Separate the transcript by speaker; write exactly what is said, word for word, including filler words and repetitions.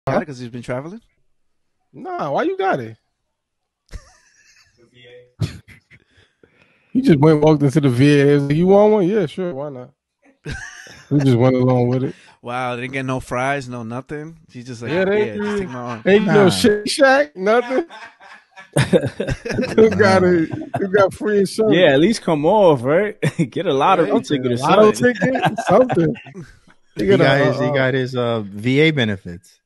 Speaker 1: Got it because he's been traveling.
Speaker 2: Nah, why you got it? You just went walked into the V A. Like, you want one? Yeah, sure. Why not? We just went along with it.
Speaker 1: Wow, they didn't get no fries, no nothing. He's just like,
Speaker 2: Yeah,
Speaker 1: yeah,
Speaker 2: they-
Speaker 1: just take my arm.
Speaker 2: Ain't
Speaker 3: Nah.
Speaker 2: no Shake Shack, nothing. You got it. You got free insurance.
Speaker 3: Yeah, at least come off, right? Get a lottery
Speaker 2: Yeah,
Speaker 3: ticket or
Speaker 2: lotto
Speaker 3: something.
Speaker 2: ticket, something.
Speaker 4: He
Speaker 2: You
Speaker 4: got
Speaker 2: got,
Speaker 4: his,
Speaker 2: uh,
Speaker 4: he got his uh, V A benefits.